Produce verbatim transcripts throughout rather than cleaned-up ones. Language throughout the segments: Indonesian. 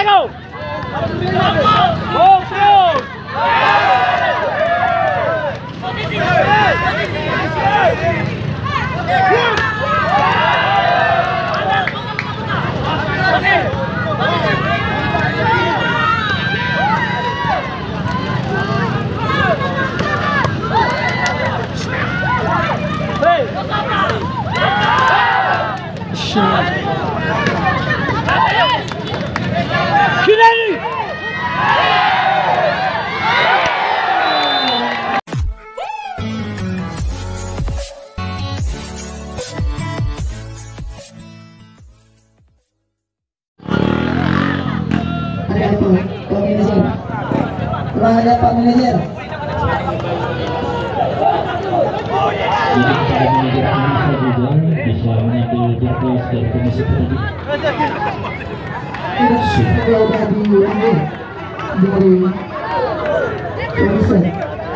go! Go, through! Kiri! Ada Pak Manajer. Bisa mengambil jadwal dari komisi pendidik. Sudah diambil dari komisi.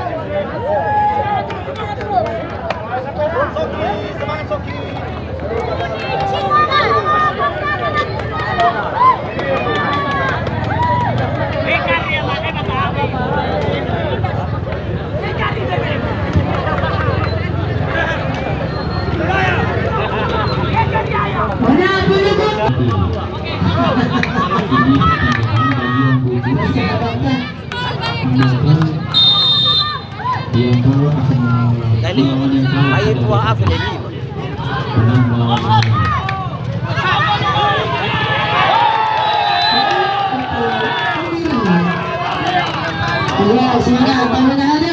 Ayo dua apa ini? Ya, sehingga pemenangnya.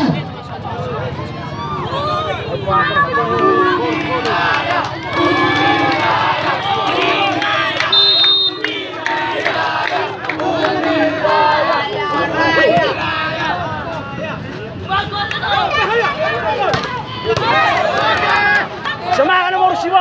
Semangat nomor Siwa.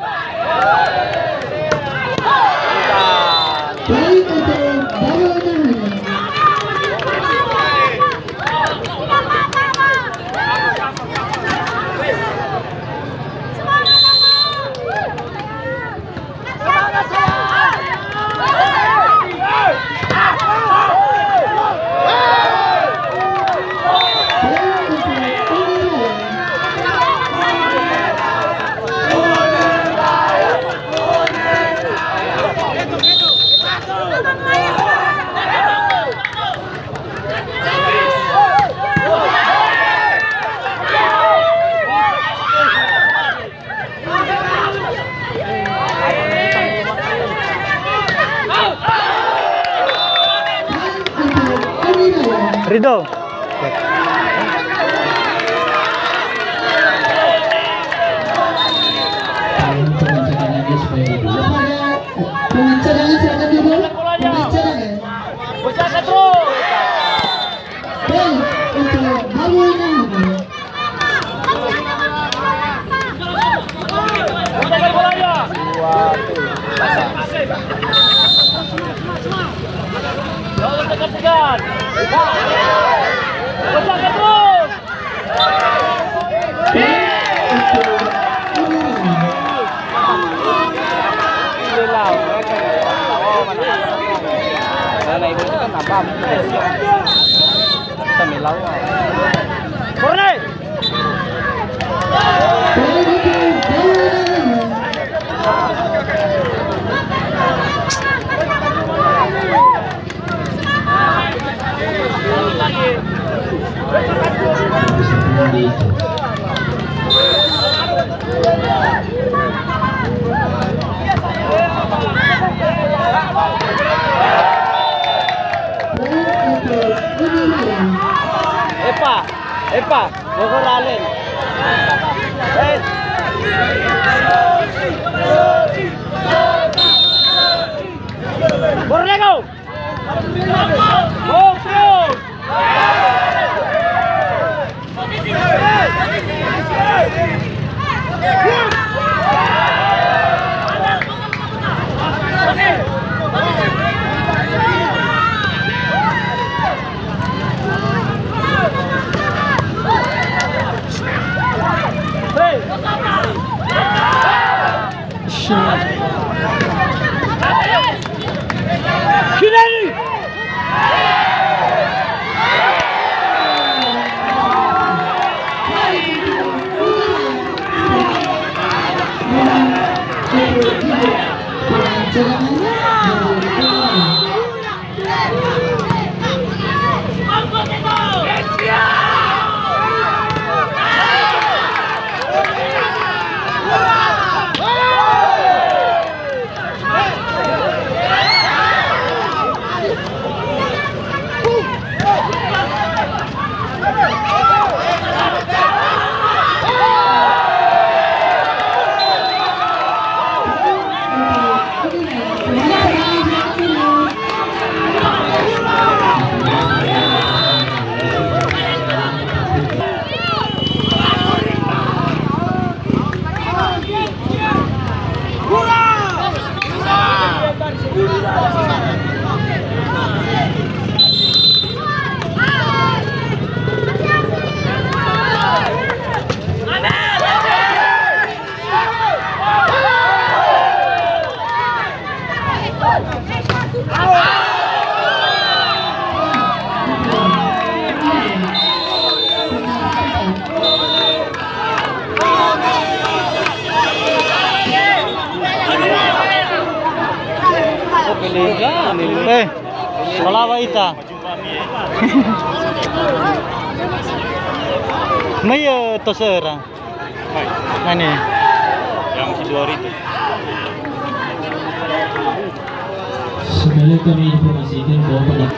Ridho. Pengacara silakan dulu. Pengacara. Berjaga terus. Dan untuk bawahnya. Berjaga bolanya. Jangan tekan-tekan. Berjaga terus. Này cũng có cả ba mươi sao mày lâu rồi con này Epa, Epa, Bogor Allen. Eh. Borrego. Go through. cadangan dari Korea. Eh, wala ita. May uh, tosera. Ano? Yang Sidori itu. Sekali kami informasikan bahwa pada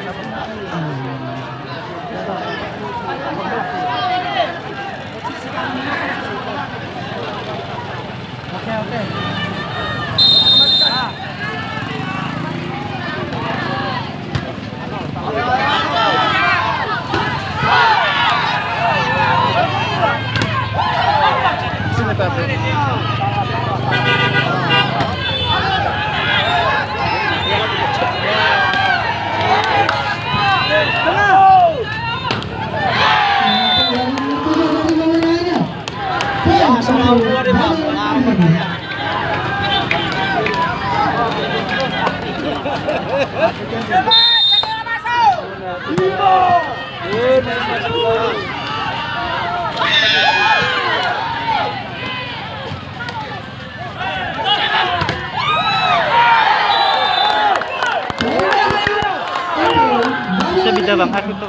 Bisa beda bang, aku tuh.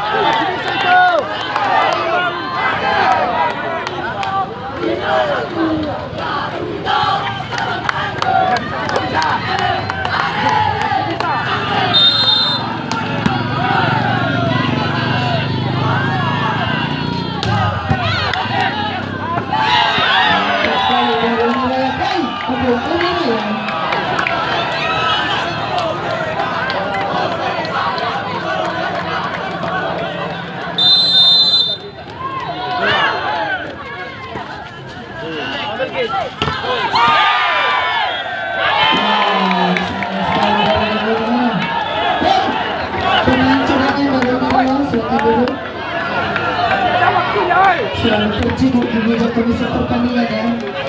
Selalu terjebak di meja komisi pertandingan ya.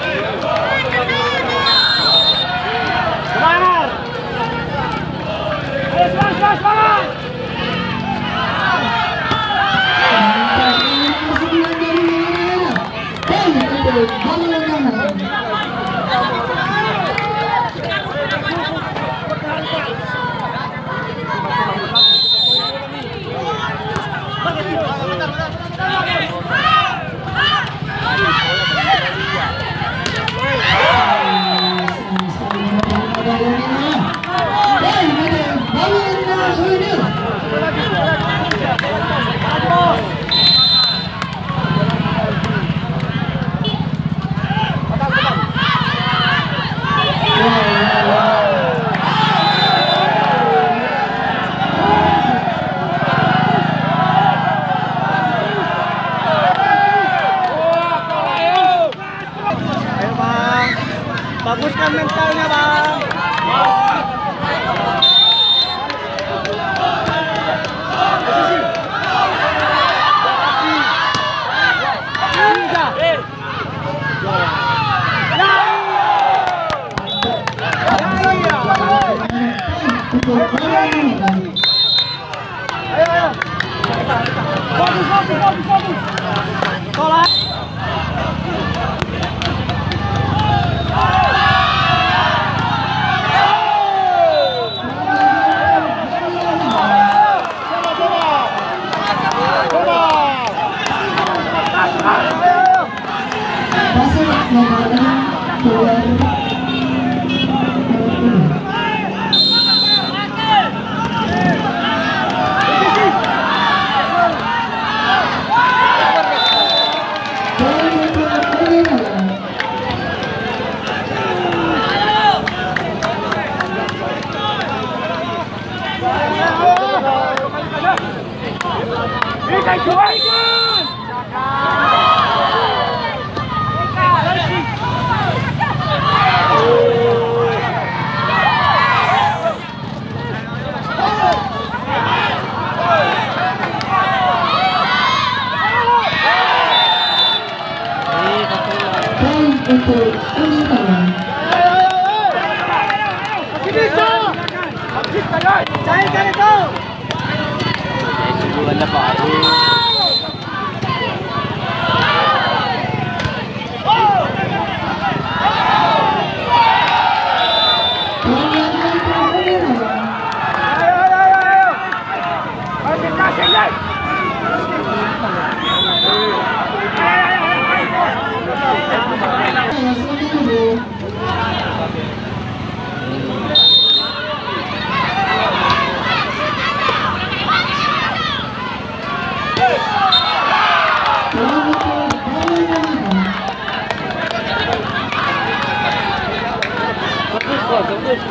Semangat! Ayo semangat, semangat, semangat! Baguskan mentalnya bang. Ayo, ayo. Fokus, fokus, fokus, fokus. Tolak. Poin untuk Unitawan. Bulan na pa. Poin lagi untuk Unitawan. Alas satu dulu. Poin untuk Unitawan. Bagus kok, bagus.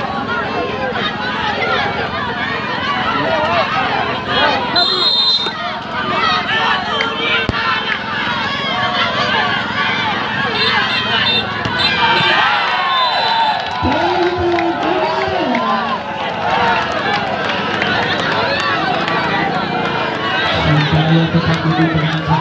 Poin untuk Unitawan. Supaya tetap duduk dengan